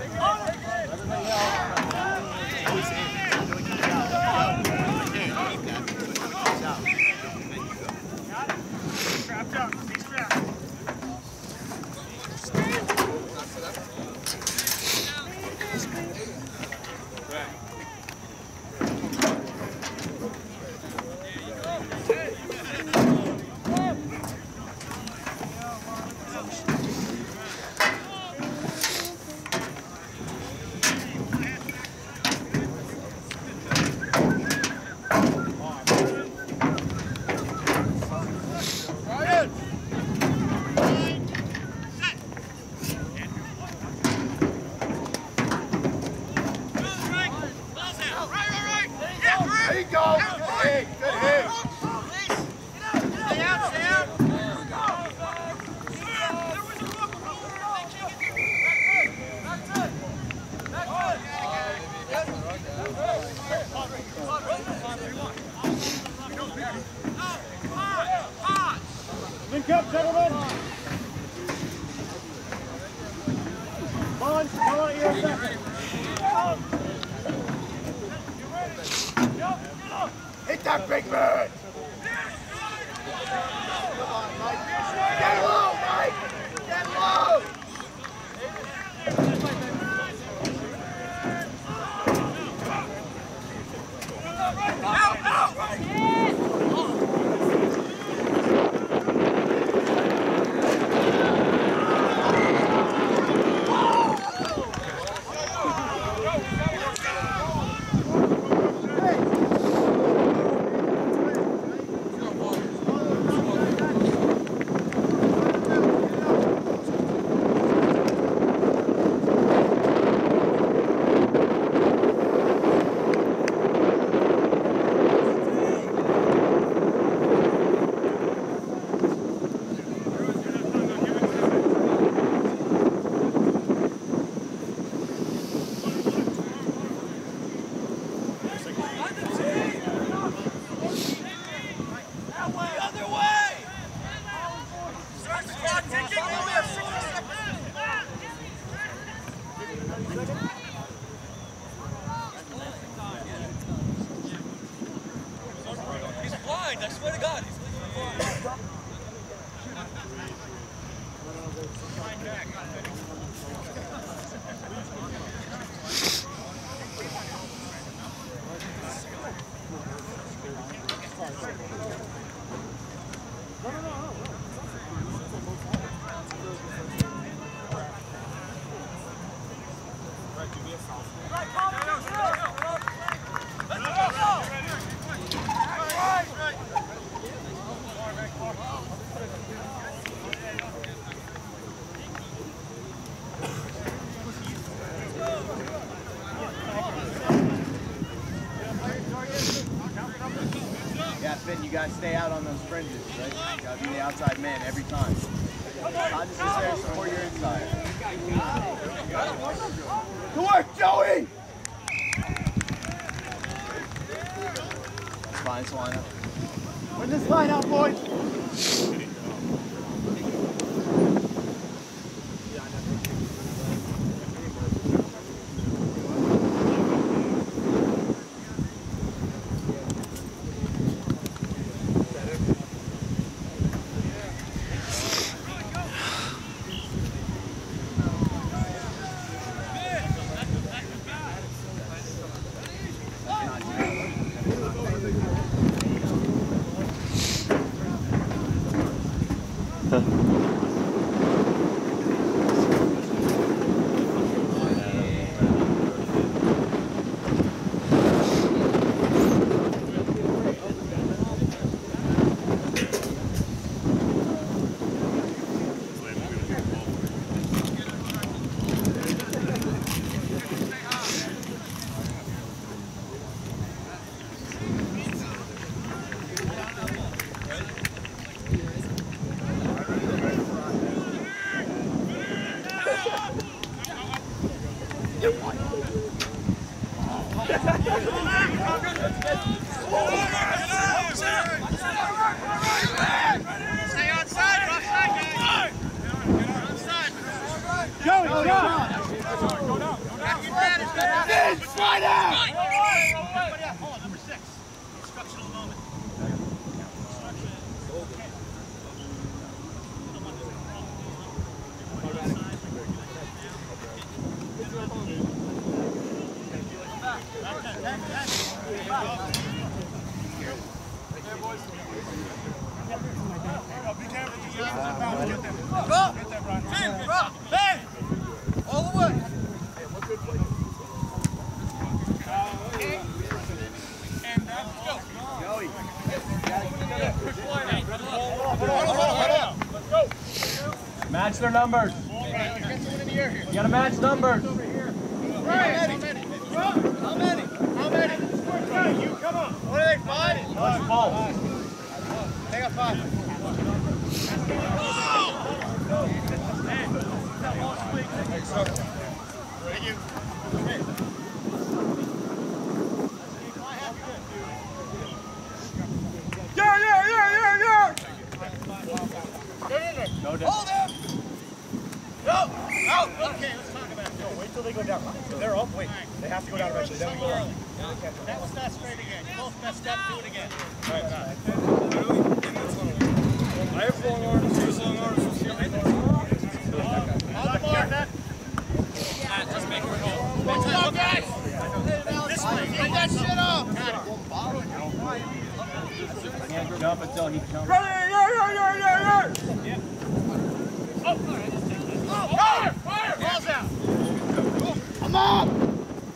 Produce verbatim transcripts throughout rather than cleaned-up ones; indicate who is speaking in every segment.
Speaker 1: Link up, gentlemen. Come on, come on, you're a second. Hit that big man! Get low, Mike! Get low! Out, out!
Speaker 2: He's blind, I swear to God. He's blind.
Speaker 3: Yeah, Finn, you gotta stay out on those fringes, right? You gotta be the outside man every time. Not just there to support your inside. Good work, Joey! That's fine, it's line up. Win this line out, boys!
Speaker 4: Stay on side, Rush, side, guys. Get on side.
Speaker 1: Joey, Joey.
Speaker 3: Slide out!
Speaker 1: Hold on, number six. Instructional moment. Be careful. Go! Ten, drop! Ten! All the way! And uh, go.
Speaker 3: Joey.
Speaker 1: Let's go.
Speaker 4: Match their numbers. You gotta match numbers.
Speaker 1: How many? How many? How many? You come on.
Speaker 3: What are they fighting?
Speaker 4: Let's both.
Speaker 3: They got five. Thank you.
Speaker 1: Yeah, yeah, yeah, yeah, yeah.
Speaker 4: No, no.
Speaker 1: Hold him. Go. Out. Okay, let's talk about it.
Speaker 5: No, wait till they go down. So they're up, wait. They have to go down eventually. Then we go early.
Speaker 1: That was not straight again. You both messed up. Do it again.
Speaker 5: I have long arms. He's long arms.
Speaker 1: On the board, Matt.
Speaker 2: Just make her go.
Speaker 1: Let's go, guys. This way. Get that shit off. Got it.
Speaker 4: Can't jump until he jumps.
Speaker 1: Ready? Yeah, yeah, yeah, yeah, yeah. Oh, all right. Just take that. Oh, fire! Fire! Ball's out. Come on!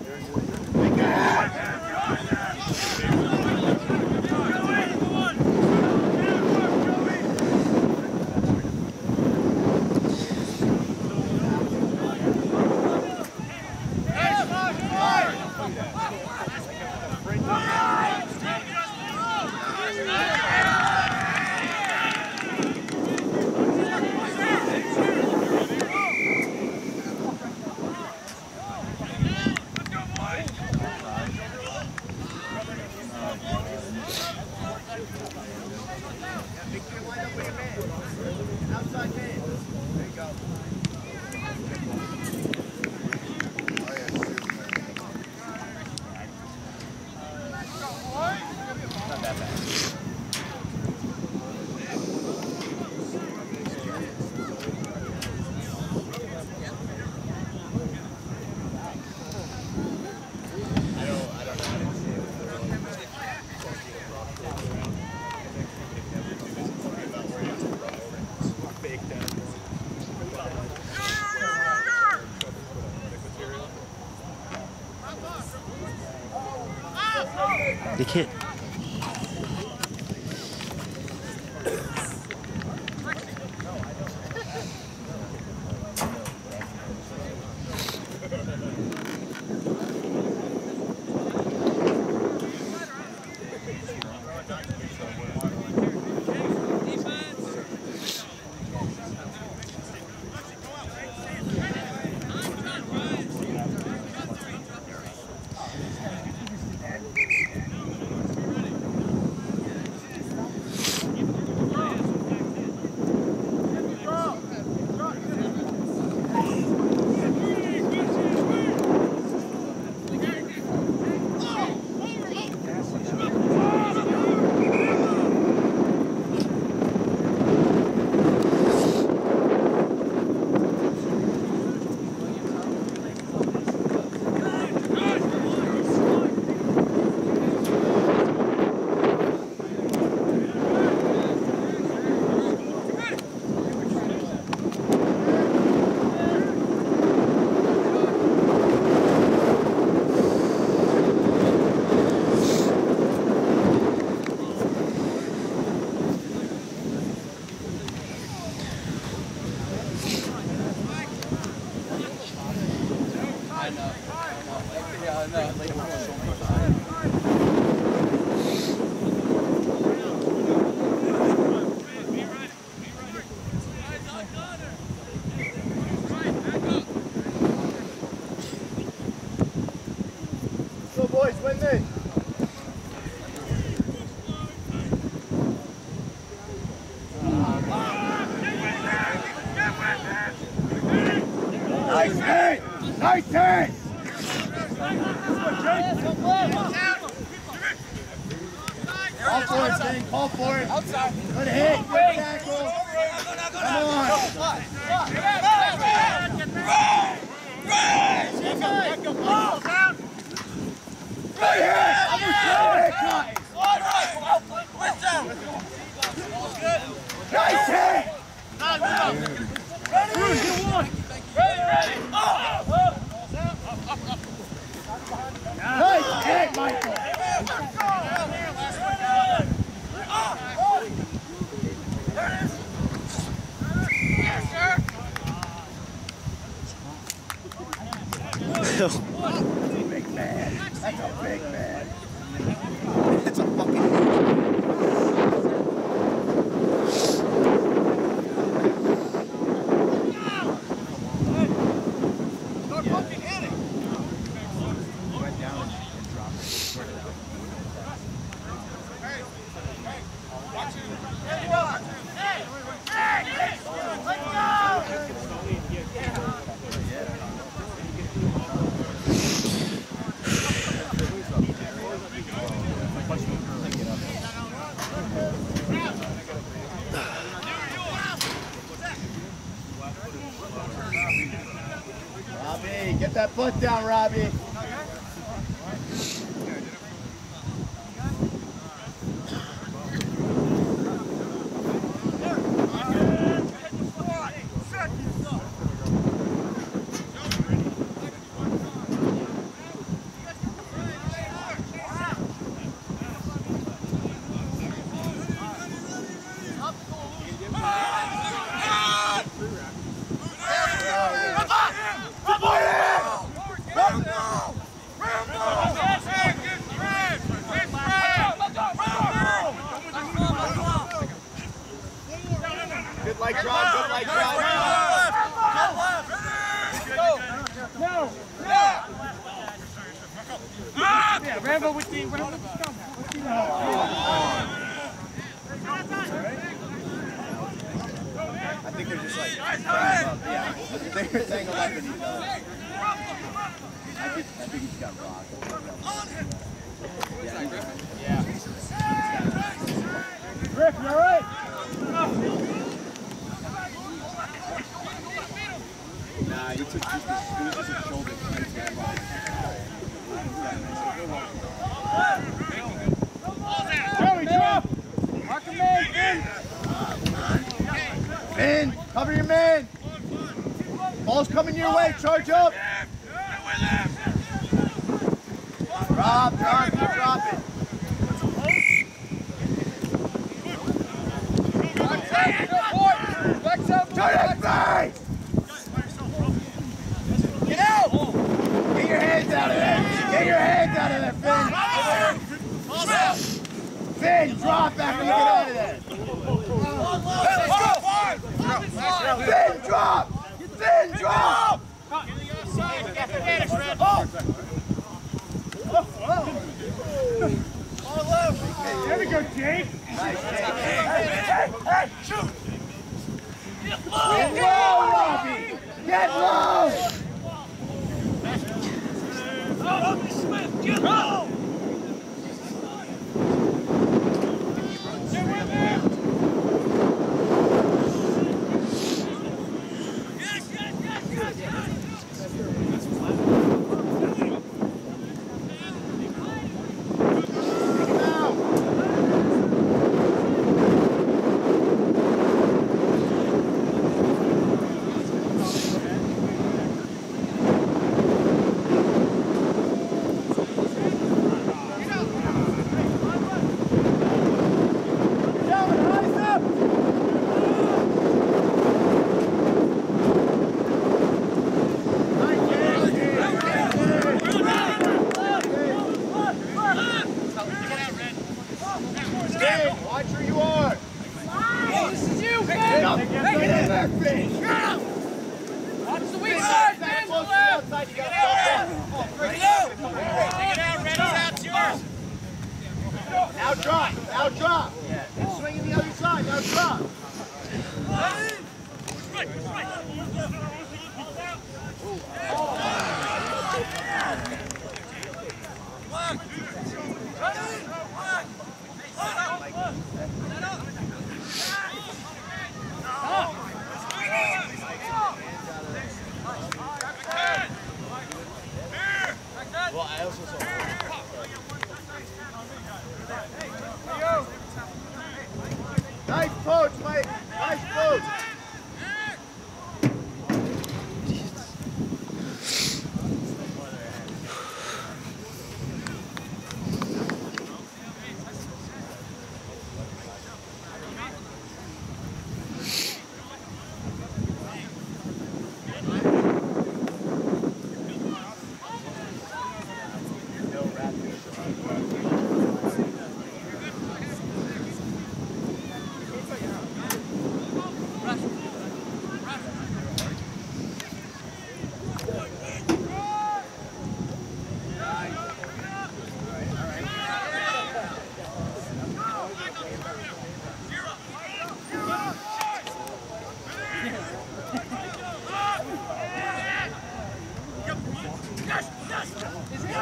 Speaker 6: They can't.
Speaker 3: So boys, win this. Nice, hey!
Speaker 1: Nice hit! Call for it, Sting. Call for it. Outside. Good hit. Good tackle. Come on. Good hit. Nice hit. Bruce, get one. Ready, ready. Nice hit, Michael. Big man. That's a big man. It's a fucking start fucking hitting. Went down and dropped it. Spread it out. Hey, hey, watch it. Hey, hey, hey, let's go. Robbie, get that foot down, Robbie. Good light drive, good light drive. No! Yeah, Rambo with the Rambo with the I think they're just like yeah. They're tangled up in each other. I think I think he's got rocked. Yeah. Yeah. Rick, you alright? Nah, he took just his, it was just his shoulder. Joey, drop! Mark him in, Finn! Finn, cover your man! Ball's coming your way, charge up! Drop, drop, drop it! Turn it back! Get out! Get your hands out of there! Get your hands out of there, Finn! Finn, drop after you get out of there! Finn, drop! Finn, drop! There we go, Jake! Nice, Jake! Hey, hey, shoot! Get low, Robbie! Get low! Robbie Smith, get low! Yes, yes, yes, yes, yes!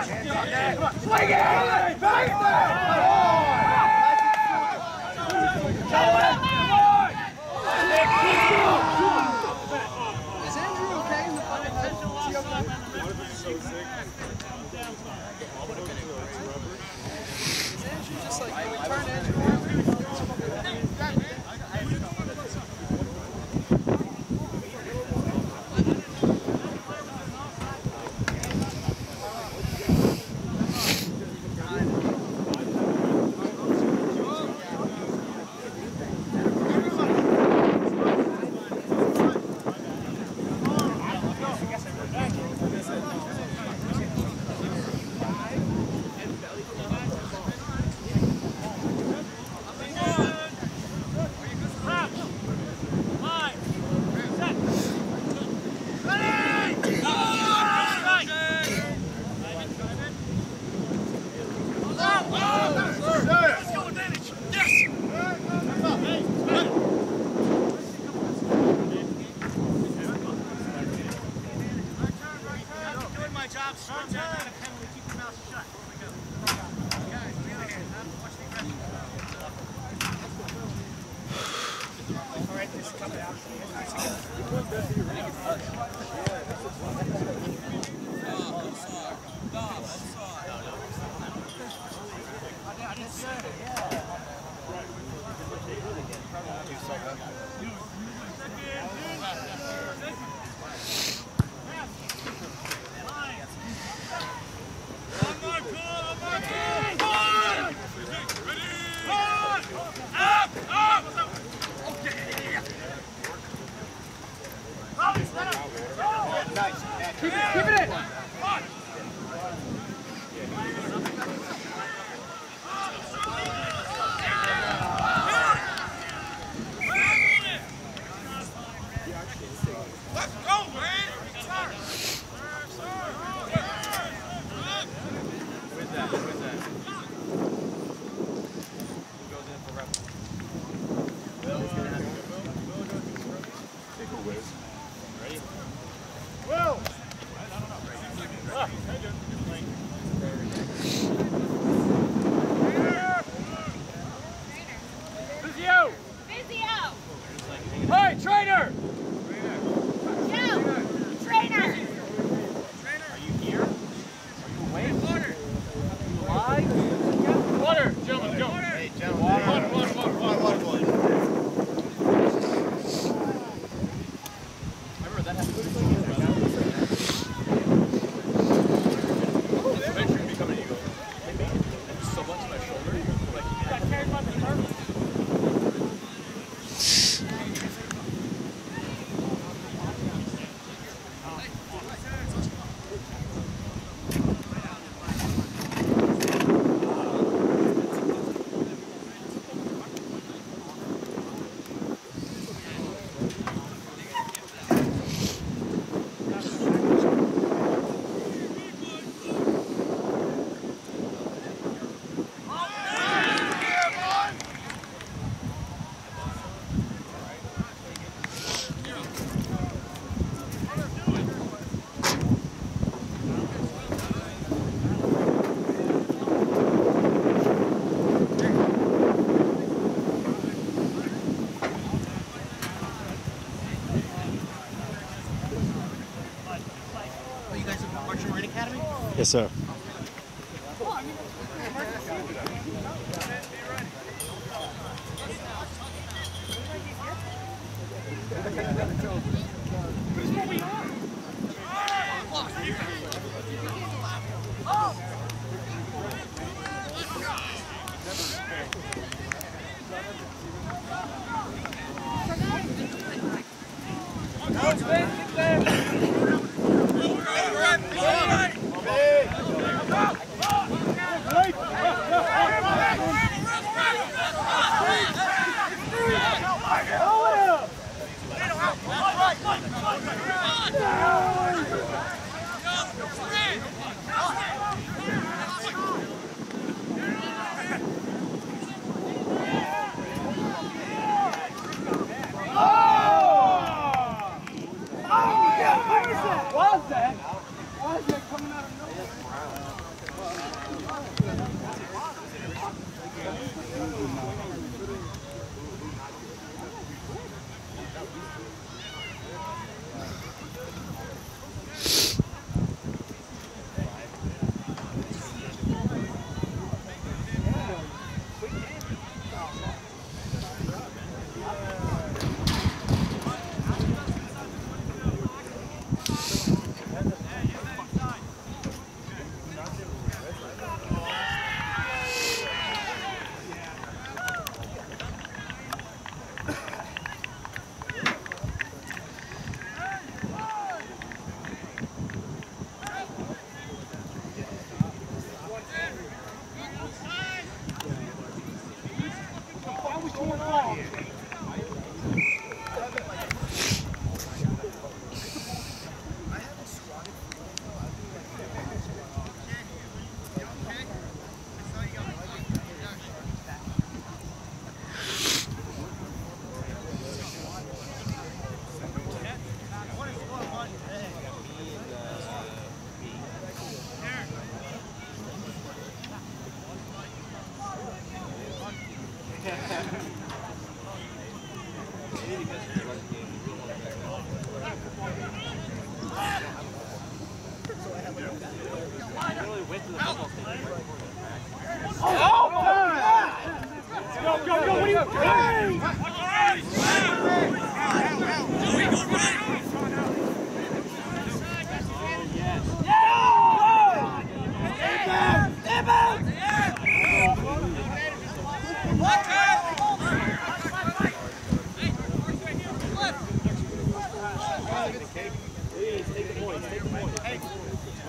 Speaker 1: Swing it! Bang it down!
Speaker 3: Is Andrew okay in the front of the head? Is he okay? Is Andrew just like, can we turn Andrew around?
Speaker 6: Yes, sir.
Speaker 1: Come on!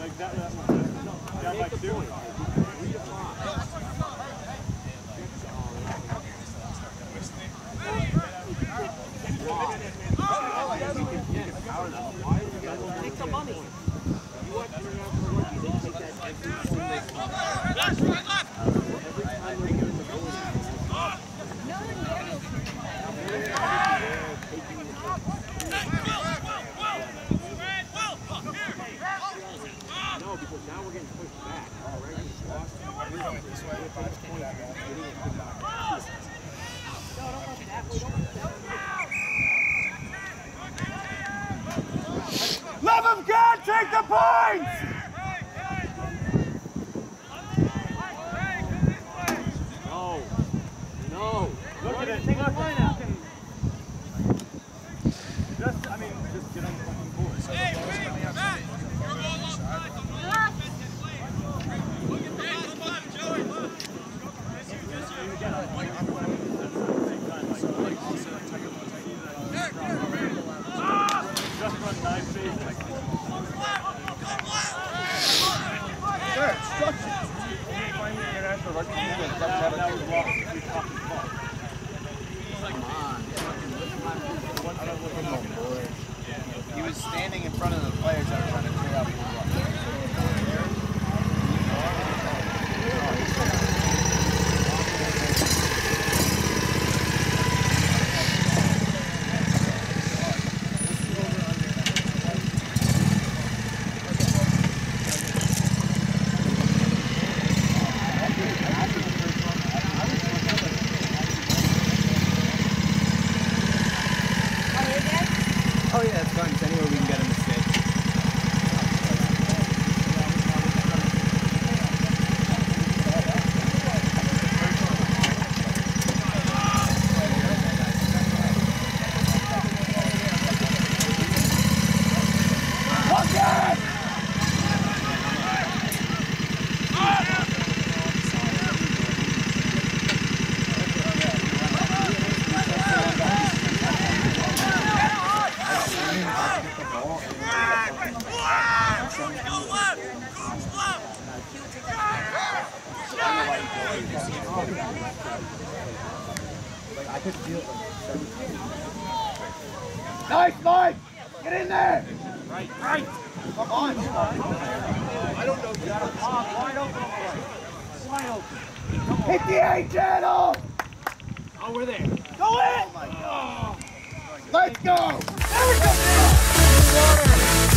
Speaker 5: Like that, that one. Down by two.
Speaker 4: Take the money.
Speaker 6: No, because now we're getting pushed back.
Speaker 1: Love of God, take the points!
Speaker 6: No. No.
Speaker 5: Look at it. Take the line out. Just, I mean, just get on the fucking board. Hey, just run nine phases.
Speaker 3: Sure, structure.
Speaker 5: International rugby team that doesn't have a lost three fucking balls.
Speaker 3: He was standing in front of the players that were trying to clear out the block. Oh yeah, it's fun. It's anywhere we can get him to sit.
Speaker 1: Nice, Mike! Get in there!
Speaker 5: Right, right.
Speaker 3: Come on.
Speaker 5: I don't know. You got to wide open. Wide open.
Speaker 1: Hit the A channel!
Speaker 5: Oh, we're there.
Speaker 1: Go in!
Speaker 3: Oh my God.
Speaker 1: Let's go! There we go!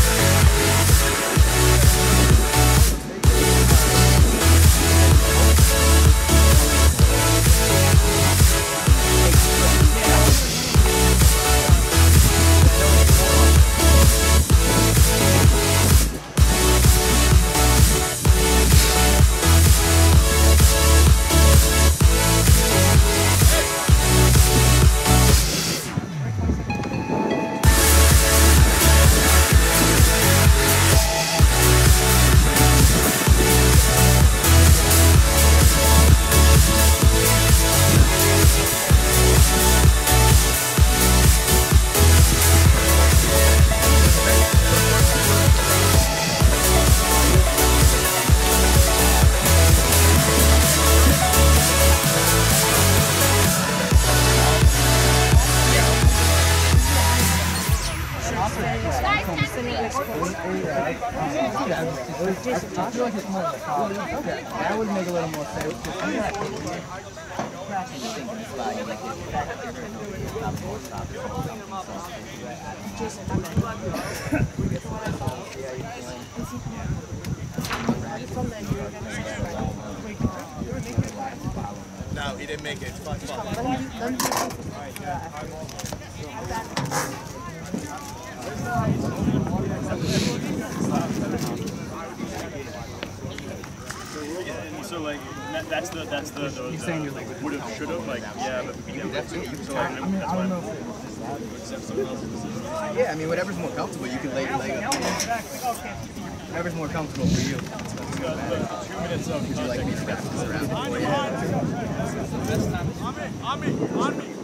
Speaker 3: That would make a little more sense. No, he didn't make it. It's fun.
Speaker 5: So like that, that's the that's the, the, the saying you're like would have should have like yeah but we never that's it. So like, I mean I don't know if
Speaker 3: yeah I mean whatever's more comfortable you can lay your leg up. Whatever's more comfortable for you.
Speaker 5: Two minutes of
Speaker 3: would you like me to wrap this around?
Speaker 5: On me, on me.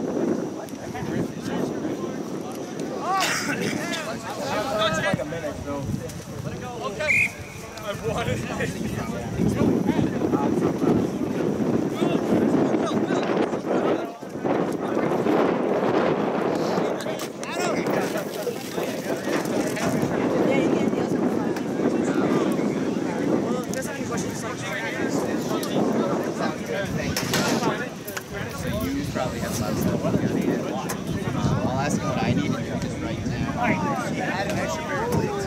Speaker 3: Like a minute, so.
Speaker 2: Let it go. Okay.
Speaker 3: Probably have lots of stuff. I'll ask him what I need to do just right now. Add an extra pair of legs.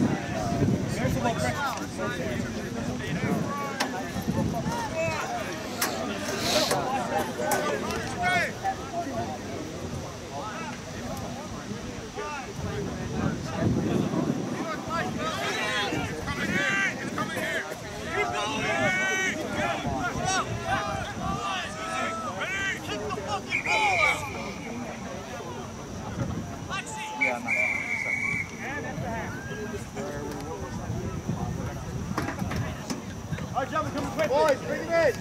Speaker 1: All right, gentlemen, come quick. Boys, bring him in.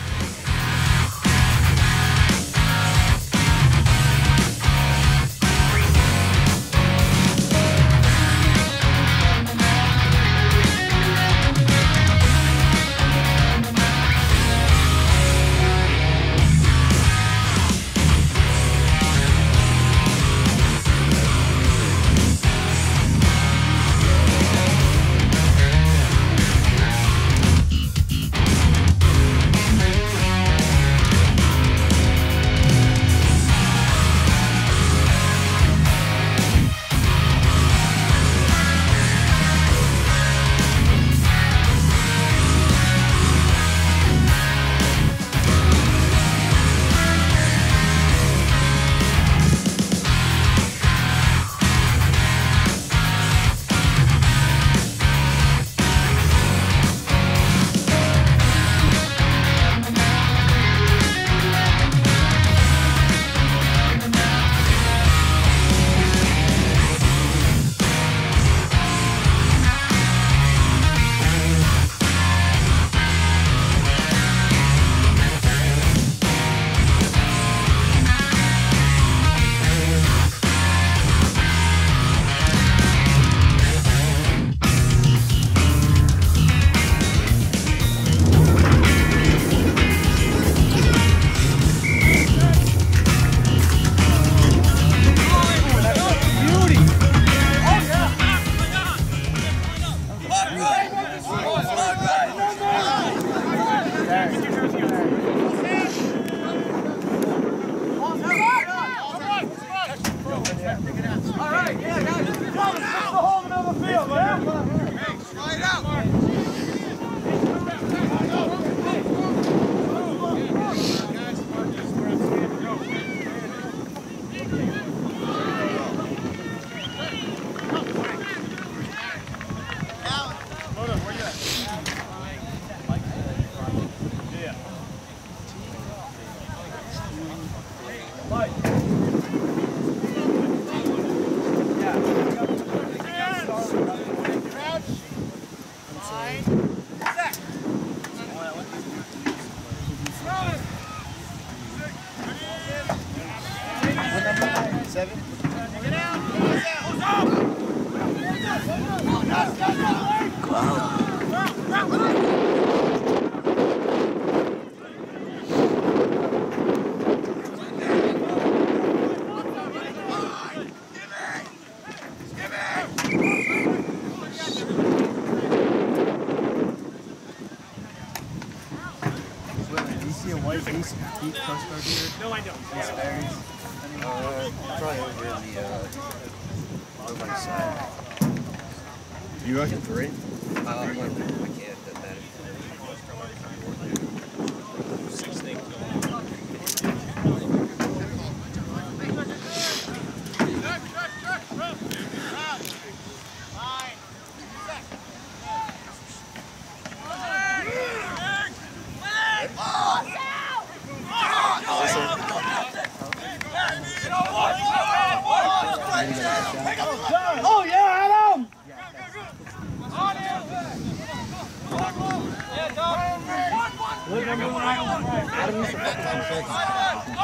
Speaker 2: No, I don't.
Speaker 3: Uh, probably over in the, uh, over the side.
Speaker 5: You reckon three?
Speaker 3: Uh, I can't, doesn't matter.
Speaker 1: Oh, yeah, Adam! Look at him. Adam used to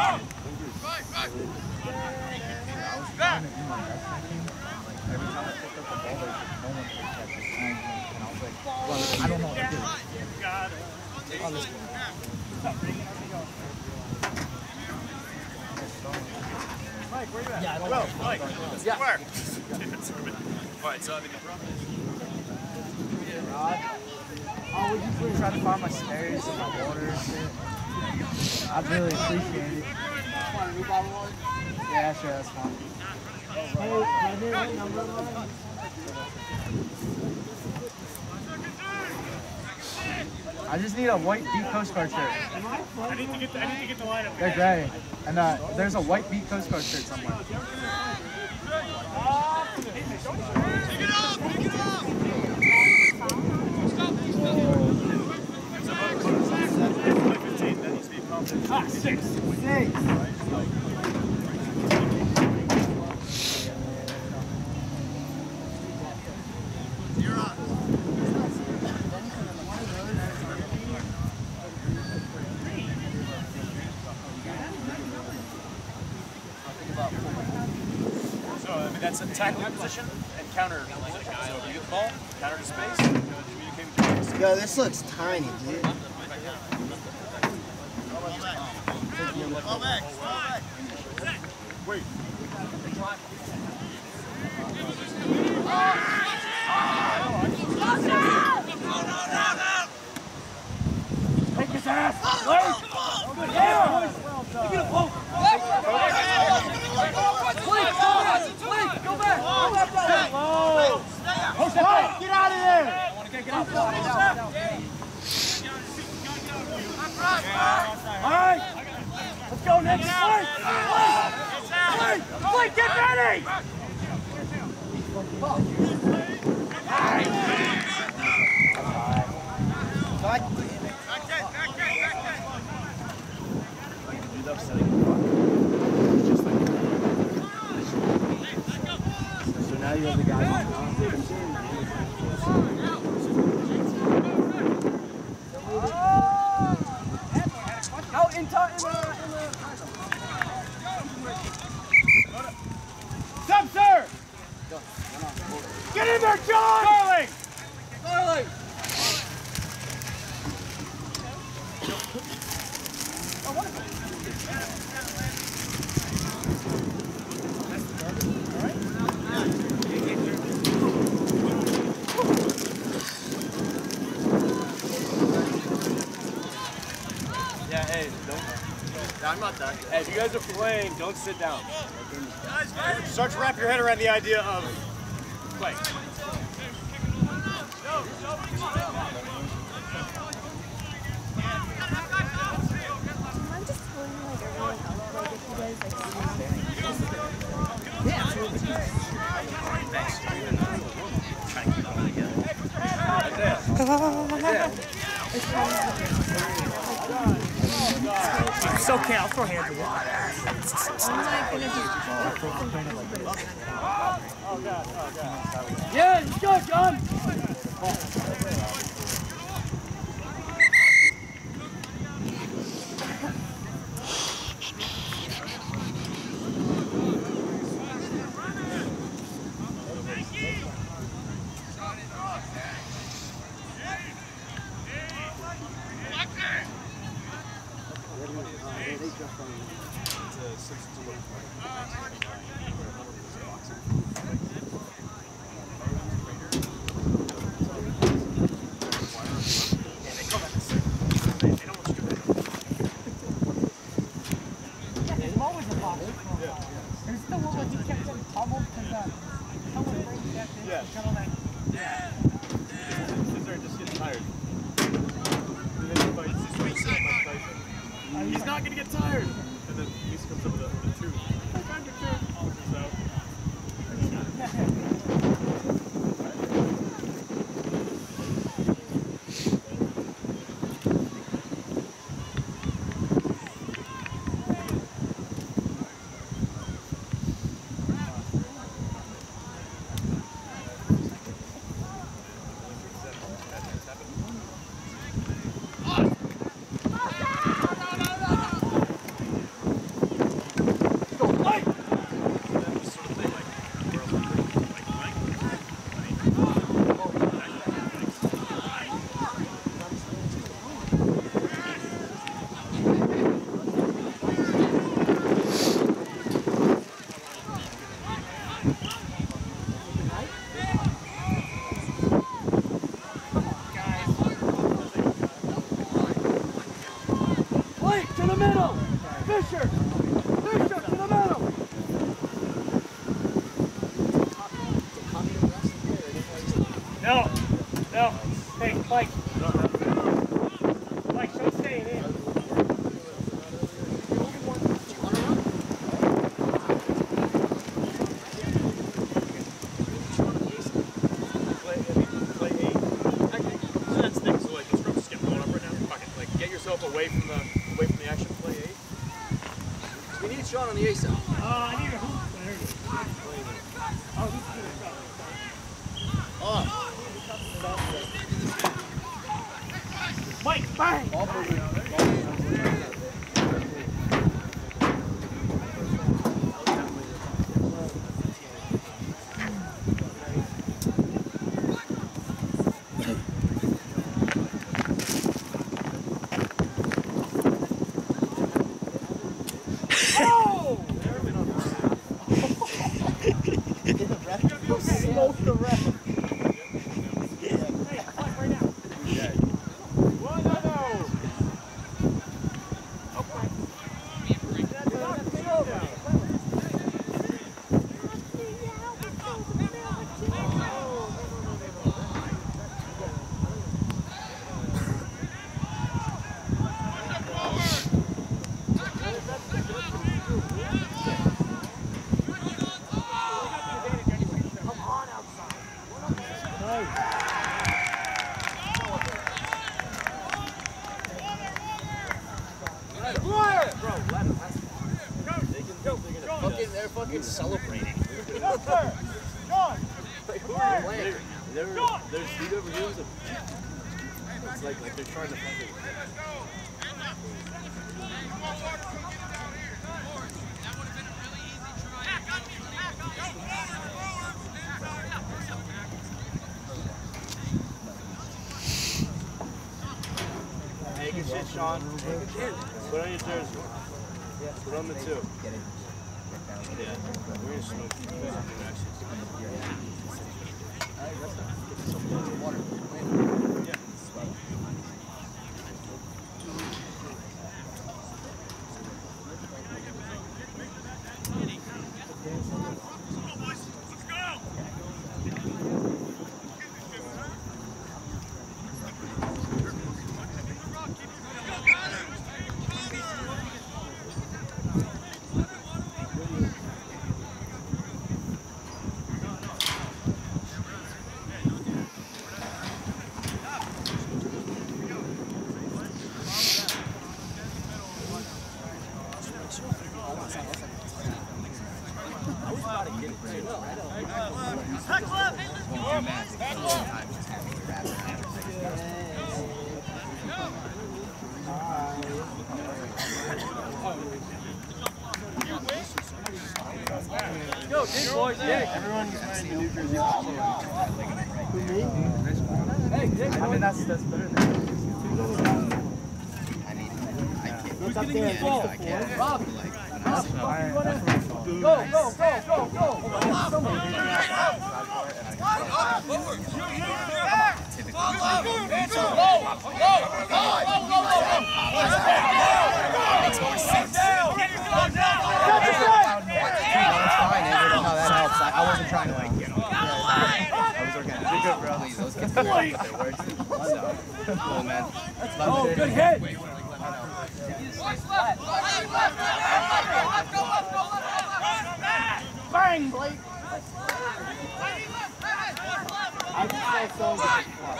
Speaker 1: fucking
Speaker 7: up the ball there, no one would catch it. And I was like, well, I don't know what to do. Oh, this
Speaker 5: Mike, where you at?
Speaker 7: Yeah, I don't
Speaker 5: Well,
Speaker 7: know.
Speaker 5: Mike,
Speaker 7: Yeah.
Speaker 5: where? Alright, so I mean, the problem
Speaker 7: I would usually try to find my snares and my water and shit. I really appreciate it. Yeah, sure, that's fine. I just need a white Beat Coast Guard shirt.
Speaker 5: I need to get the, I need to get the lineup.
Speaker 7: They're gray. And uh, there's a white Beat Coast Guard shirt somewhere.
Speaker 5: Take it off! Take it off! Ah, six. Six. You're on. So, I mean, that's a tackling position and counter position. So, if you get the ball, counter to space, communicate with your base.
Speaker 8: Yo, this looks tiny, dude.
Speaker 1: Fall back, fall back.
Speaker 5: Wait.
Speaker 1: Take his ass! Wait! Good hair! Give me the ball! Blake! Blake! Go back! Go back! Push it back! Get out of there! Get out! All right! Let's go, Nick! Blake! Blake! Blake, get ready!
Speaker 8: So now you have the guy.
Speaker 1: Out in time! Sub, sir! Get in there, John! Darling! Darling!
Speaker 5: Yeah, hey, don't. No, I'm not done. Hey, if you guys are playing, don't sit down. Start to wrap your head around the idea of play.
Speaker 9: I'm just telling you, like, everyone else, like, if you guys, like, see
Speaker 1: It's okay, I'll throw hands with it. Yeah, let's go, John!
Speaker 5: He's not going to get tired. And then he comes up with a, with a two. Time to two.
Speaker 1: Fisher! Fisher, to the middle! No, no. Hey, Mike. Mike, don't stay in.
Speaker 5: Away from the away from the action, play eight.
Speaker 6: We need Sean on the ace out.
Speaker 1: Uh, I need a hoop. There it is. Oh, he's good. Oh. Mike, bang!
Speaker 6: Ball moving.
Speaker 7: Smoke the ref.
Speaker 6: They're fucking celebrating.
Speaker 1: Yes, sir. John.
Speaker 6: Like, who are they playing? They're, there's Steve over here. It's like, like they're trying to fucking.
Speaker 5: Hey, good shit, Sean. Put on your jersey. Put on the two. Yeah, we're gonna smoke.
Speaker 1: Yo, big boys, yeah.
Speaker 7: Everyone's wearing the New Jersey polo. Who, me? Hey, Dick. I mean, that's, that's better than
Speaker 8: I need I can't.
Speaker 7: Who's up there?
Speaker 8: I can't.
Speaker 7: Rob.
Speaker 8: Like,
Speaker 7: Go, go, go, go, go.
Speaker 8: Makes more sense. I wasn't trying to, like, you know, I was organized. Please, those kids can work their words. So, cool, man.
Speaker 1: Oh, good hit. Bang, Blake.
Speaker 7: I just saw songs.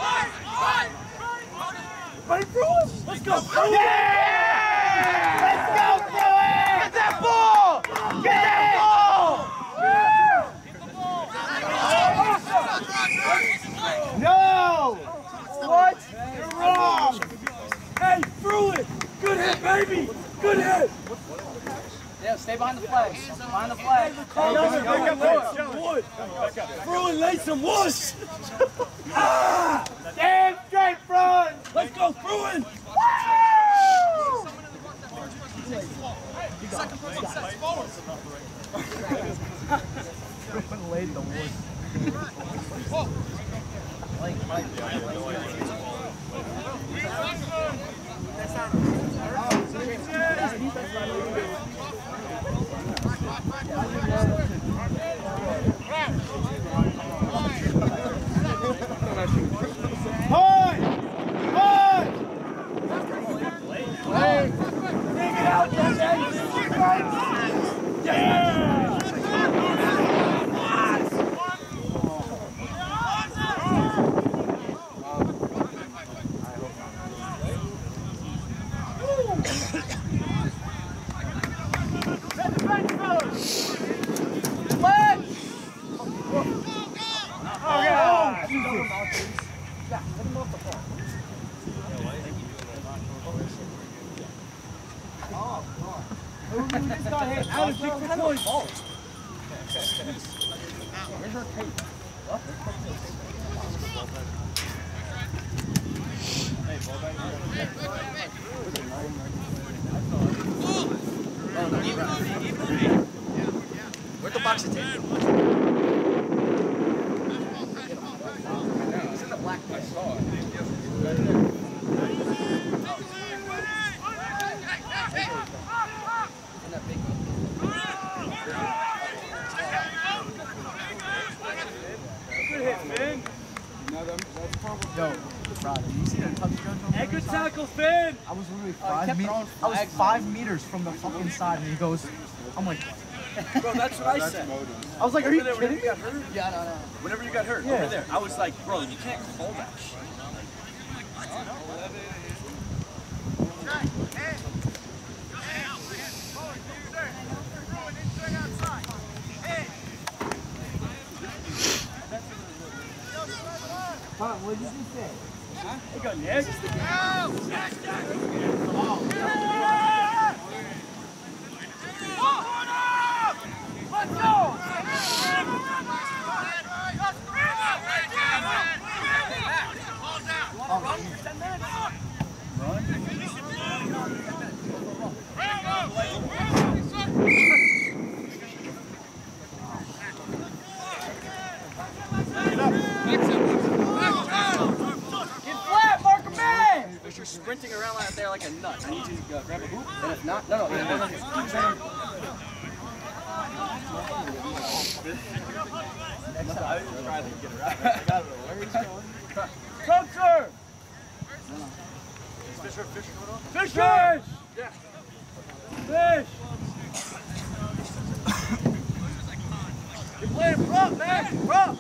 Speaker 1: Ready, Bruce? Let's go. Yeah! Let's go, Bruce! Get that ball! Get that ball! No! What? You're wrong! Hey, Fruin! Good hit, baby! Good hit!
Speaker 7: Yeah, stay behind the flag. Behind the flag.
Speaker 1: Wood! Fruin, lay some wood! Ah! Damn straight, Fruin! Let's go, Fruin! Woo!
Speaker 7: Fruin laid the wood. That's not. just got hit. Out of kick the point.
Speaker 3: Where's our tape?
Speaker 8: Where's the box of tape? It's in the black box. I saw it. Right there. In that big one.
Speaker 5: Good hit, Finn.
Speaker 7: Yo, Rod, you see that touchdown?
Speaker 5: Hey, good tackle, Finn.
Speaker 7: I was literally
Speaker 3: he
Speaker 7: five
Speaker 3: kept
Speaker 7: meters.
Speaker 3: throwing
Speaker 7: I was
Speaker 3: flags.
Speaker 7: five meters from the fucking side, and he goes, I'm like,
Speaker 5: Bro, that's what I said.
Speaker 7: I was like, are you
Speaker 5: Over there,
Speaker 7: kidding
Speaker 5: whenever
Speaker 7: me?
Speaker 5: you got hurt,
Speaker 3: Yeah, no, no.
Speaker 5: whenever you got hurt,
Speaker 7: Yeah.
Speaker 5: over there, I was like, bro, you can't call that shit.
Speaker 7: Huh, what did you say?
Speaker 5: Hey, go, Nick. If you're sprinting around out there like a nut, I need you to uh, grab a hoop, and if not, no, no, no, no, no, keep trying. Next time, I was trying to get it right. I got it. Where he's going? Come, sir! Is Fisher, Fisher going on? Fisher! Yeah. Fish! You're playing prop, man! Prop!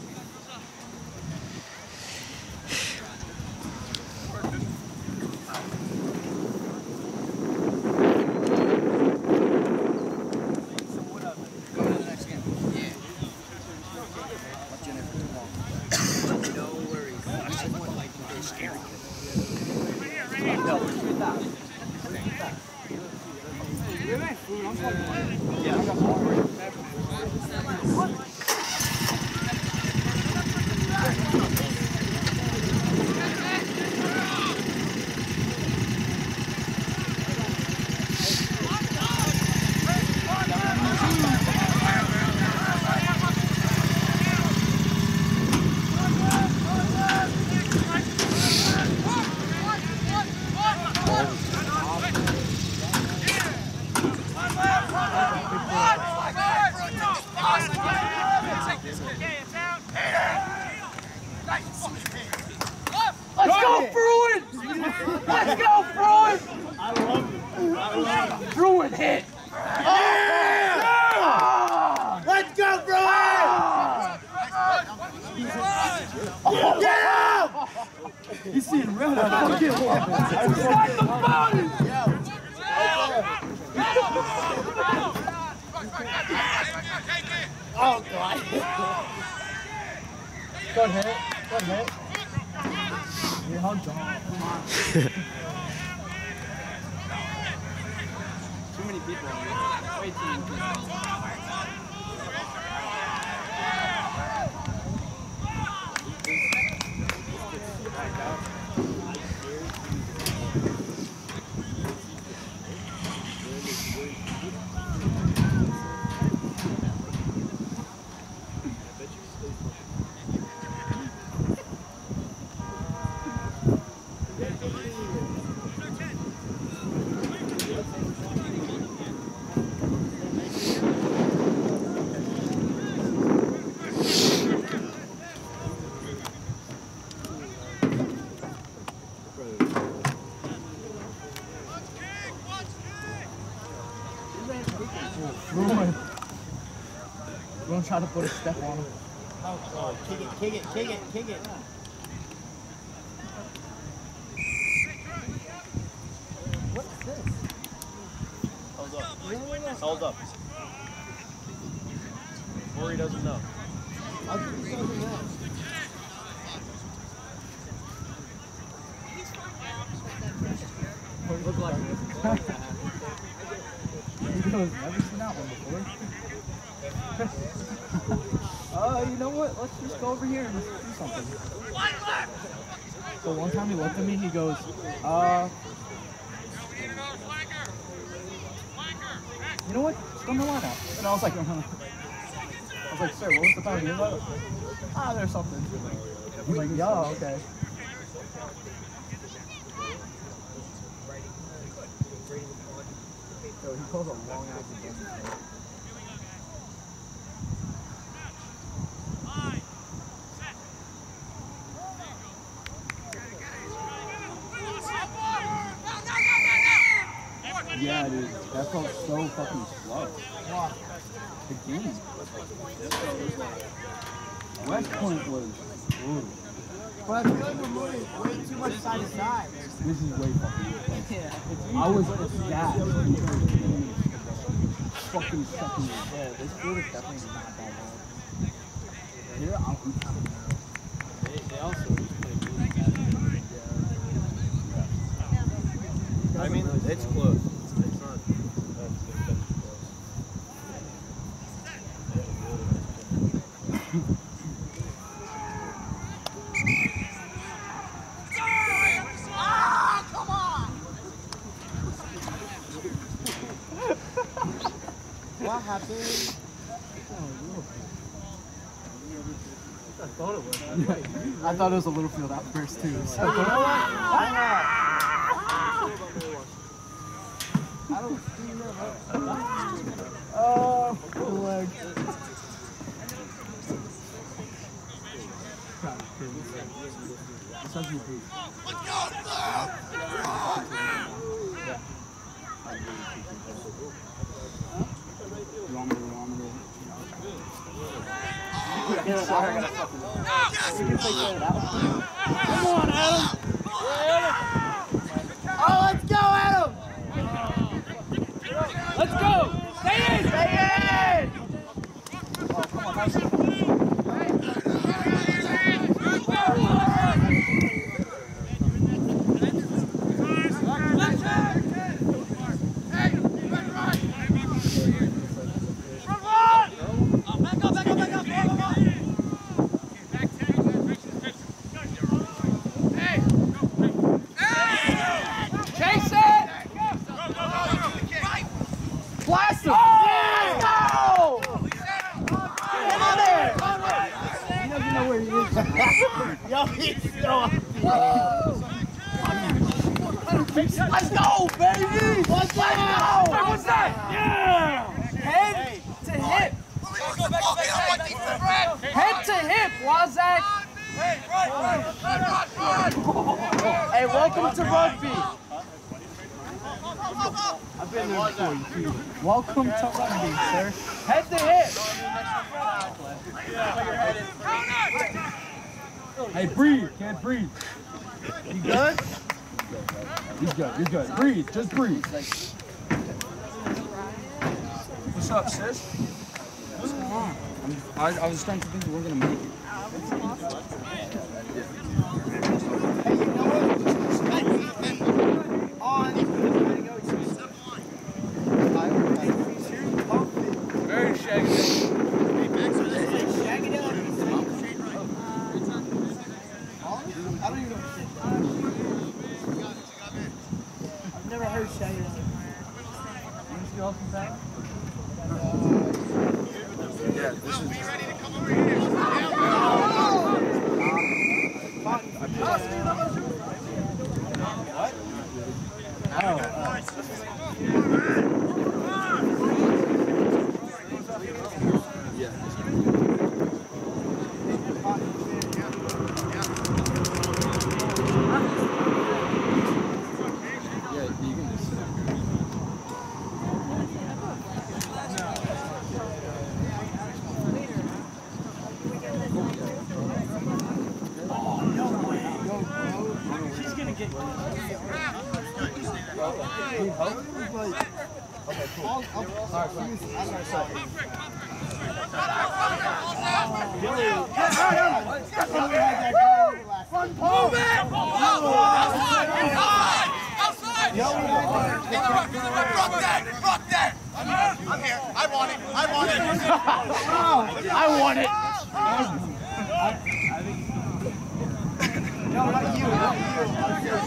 Speaker 7: Let's go, Bruin! Let's go, Bruin! I love it. I love it. Bruin hit!
Speaker 1: Yeah!
Speaker 7: Ah!
Speaker 1: Let's go, Bruin!
Speaker 7: Ah!
Speaker 1: Yeah!
Speaker 7: He's seeing red. I fucking love it. Start the body!
Speaker 1: Oh, God.
Speaker 7: Good hit. Good hit. Yeah, how dumb.
Speaker 3: Too many people. Way too many people.
Speaker 7: Bruin. Bruin tried to put a step on him.
Speaker 1: Oh, kick it, kick it, kick it, kick it. What's this?
Speaker 5: Hold up. Hold up. Or he doesn't know.
Speaker 1: I'll do something else.
Speaker 7: Look like this. goes, never seen that one before. Uh, you know what? Let's just go over here and let's do something. So one time he looked at me, he goes, uh, you know what? Just come to line out. And I was like, uh-huh. I was like, sir, what was the time? He was like, ah, there's something. He's like, yeah, okay. So he calls a long ass again. Yeah, dude, that felt so fucking slow. The game. West Point was brutal.
Speaker 1: But I feel like we're moving way too much side to side.
Speaker 7: This is way fucking slow. I was gassed. Fucking sucking your head. This food is definitely not that bad. Here, I'm coming.
Speaker 6: They, they also just play really bad. I mean, it's close. It's, it's not. That's, that's
Speaker 1: What happened?
Speaker 7: I thought it was. I thought it was a little field out first too. So.
Speaker 1: I don't see no.
Speaker 7: Oh, the leg. Let's go!
Speaker 1: Come on, Adam! Oh, let's go, Adam!
Speaker 7: Let's go! Stay in!
Speaker 1: Stay in!
Speaker 7: Oh, come on, nice. Blast him! Oh! Let's go! Get on there! He doesn't know where he is.
Speaker 1: Yo, he's still up.
Speaker 7: Let's go, baby!
Speaker 1: Let's go!
Speaker 7: What's that? Yeah! Head to hip. Head to hip, Wazak. Hey, welcome to rugby. I've been there before, you welcome to rugby, sir. Head to hip. Hey, breathe. Can't breathe. You good? He's good. You're good. Breathe. Just breathe. What's up, sis? What's going on? I'm, I, I was starting to think we weren't going to make it. Very shaggy.
Speaker 1: I don't even know. I've never heard Shaggy.
Speaker 7: Yeah, this is.
Speaker 1: Ready to come over here? Outside! Outside! Rock that! Rock that! I'm here. I want it. I want it.
Speaker 7: I want it.
Speaker 1: No, not you. Not you.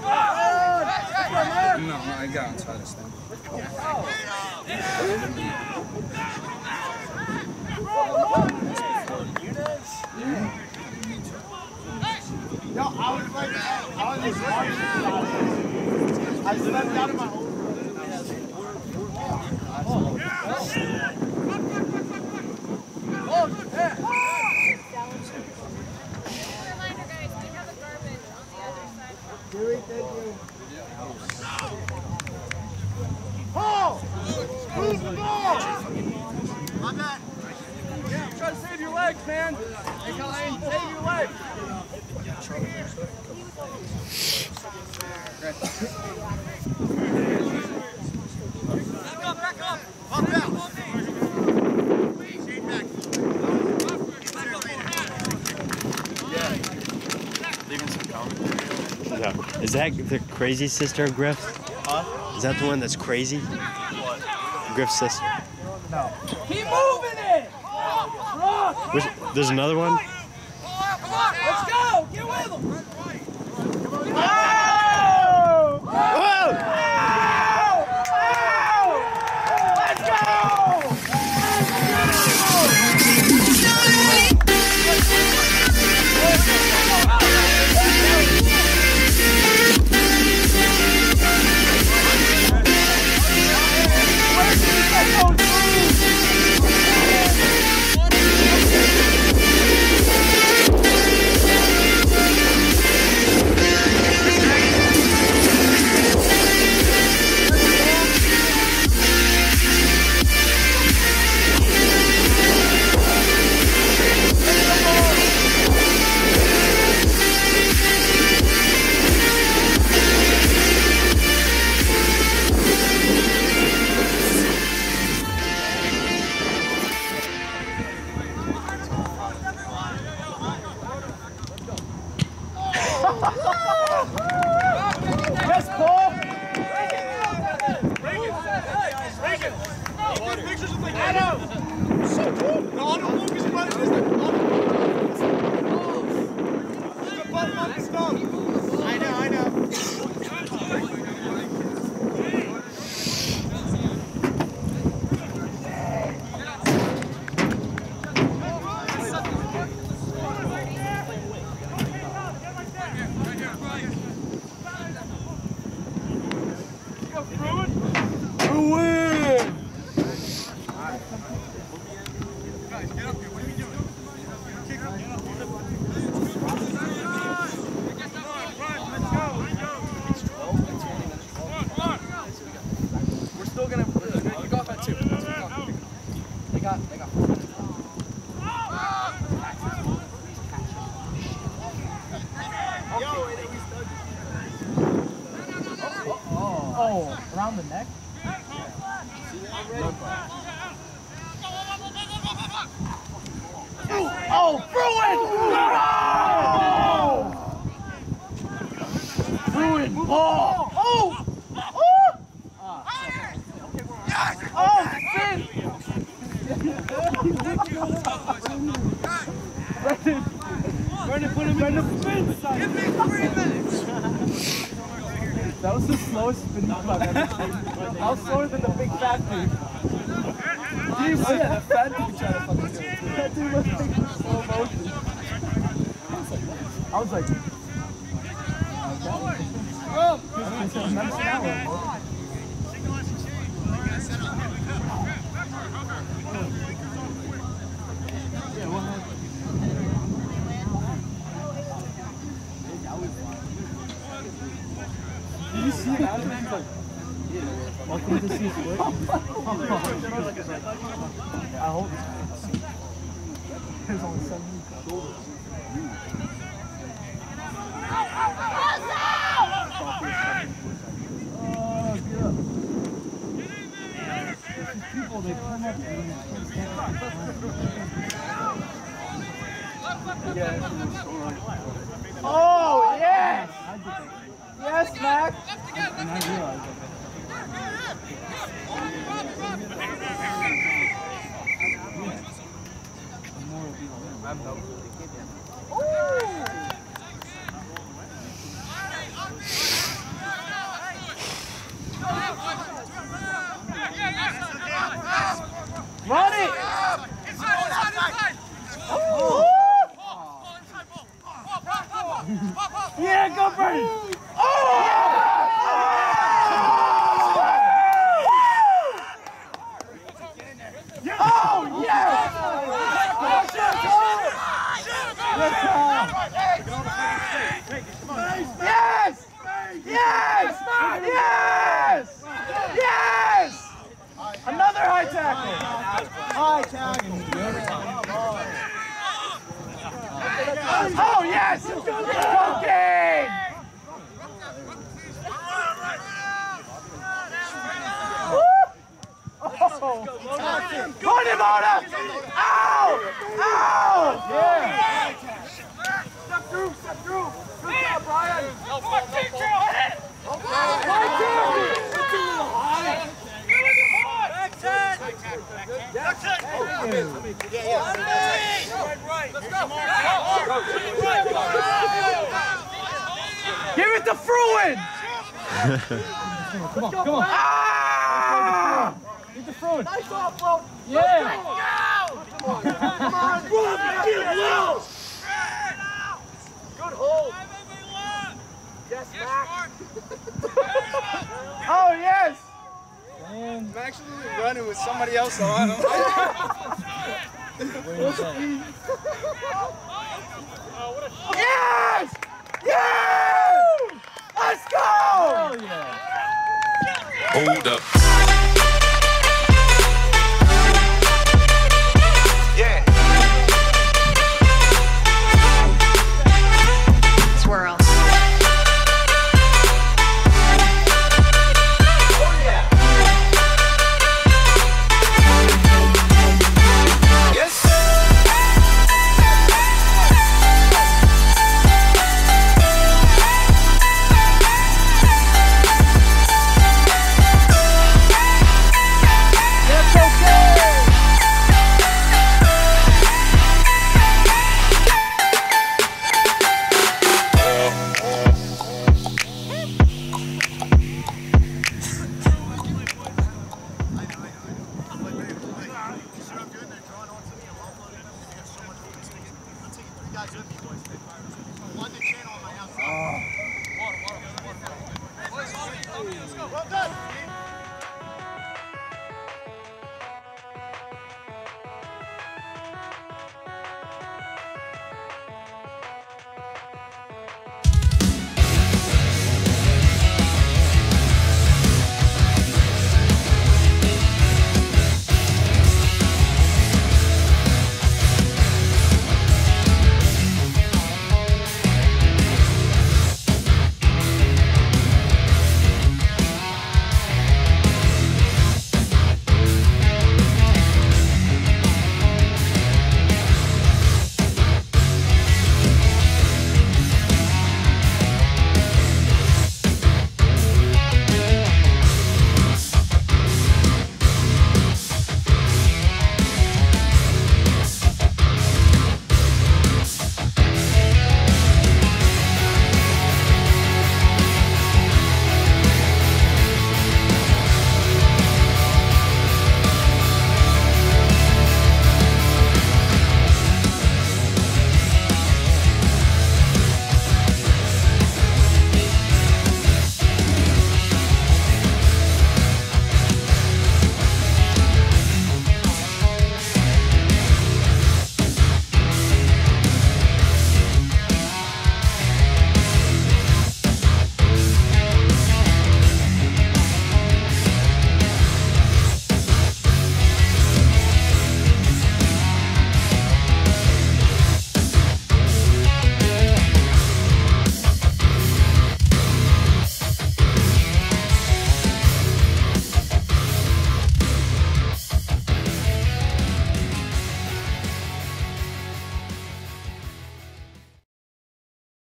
Speaker 8: No, I got outside this thing.
Speaker 1: No, I was like, I was just I slept out of my own room. Oh, yeah.
Speaker 9: Reminder, guys, we have a garbage on the other side.
Speaker 1: Really, thank you. Paul! Who's the ball? My bad.
Speaker 7: Yeah, try to save your legs, man. Hey, Colleen, save your legs.
Speaker 1: Back up, back up. Up out.
Speaker 6: Leaving some commentary. Yeah. Is that the crazy sister of Griff? Huh? Is that the one that's crazy? What? Griff's sister.
Speaker 7: No. Keep moving it!
Speaker 6: Which, there's another one?
Speaker 7: Let's go! Get with him!
Speaker 1: Oh!
Speaker 7: Whoa! Let's go! Yes, Paul! Adam!
Speaker 1: No, Otto focus on this. The button on the stump. I know, I know.
Speaker 7: Oh, around the neck? Oh, Bruin! No! Bruin ball! Oh! Oh! Oh, spin! Brendan! Brendan, put him in the spin! Give me three minutes! That was the slowest spin I've ever seen. I was slower than the big fat dude. Did you see that? The fat dude trying to fucking do it. That dude was making slow motion. I was like, oh, this is a nice hour. Yeah, what happened? Did you see that? He's like, welcome to see foot. I hope there's only seven shoulders. Oh, get up. These people, they come up and oh, yes! Yes, Max! And I realized that. Run it! Yeah, go Brady! Oh! Oh, yes! Yes! Yes! Yes! Yes! Another high tackle! High tackle! Oh, yes! Okay! Oh! Put him on him! Ow! Ow! Yeah! Step through, step through! Good job, Brian! No ball, no ball! Right there! Back ten! Back ten! Yeah, yeah. Right, right. Let's go! Give it to Fruin! Come on, come on. Ah! Give it to Fruin. Nice offload. Yeah. Come on, come on. Run, get loose. Good hold. Yes, Max. Oh, yes. Man.
Speaker 3: I'm actually running with somebody else on him.
Speaker 1: Yes! Yes! Let's go!
Speaker 7: Oh, yeah.
Speaker 10: Hold up.